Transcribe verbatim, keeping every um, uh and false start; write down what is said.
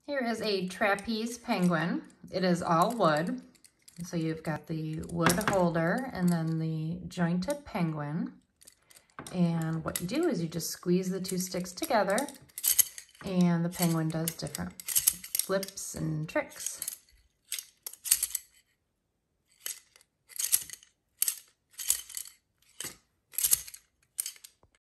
Here is a trapeze penguin. It is all wood. So you've got the wood holder and then the jointed penguin. And what you do is you just squeeze the two sticks together and the penguin does different flips and tricks.